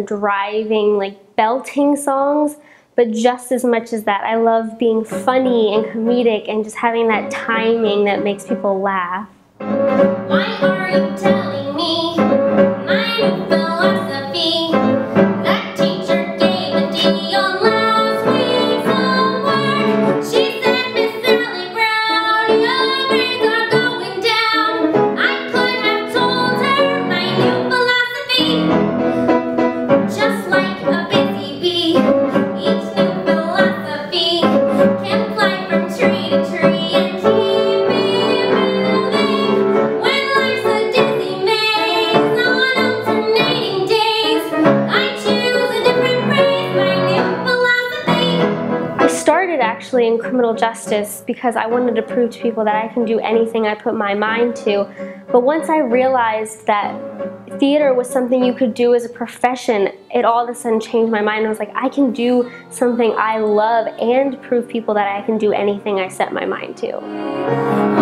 driving, like belting songs, but just as much as that, I love being funny and comedic and just having that timing that makes people laugh. Why are you telling me my new philosophy? That teacher gave a D on last week's homework. She said, Miss Sally Brown, your grades are going down. I could have told her my new philosophy. Just like a busy bee, each new philosophy can fly from tree to tree and keep me moving. When life's a dizzy maze on alternating days, I choose a different phrase, my new philosophy. I started actually in criminal justice because I wanted to prove to people that I can do anything I put my mind to. But once I realized that theater was something you could do as a profession, it all of a sudden changed my mind. I was like, I can do something I love and prove people that I can do anything I set my mind to.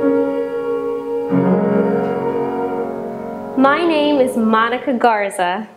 My name is Garza.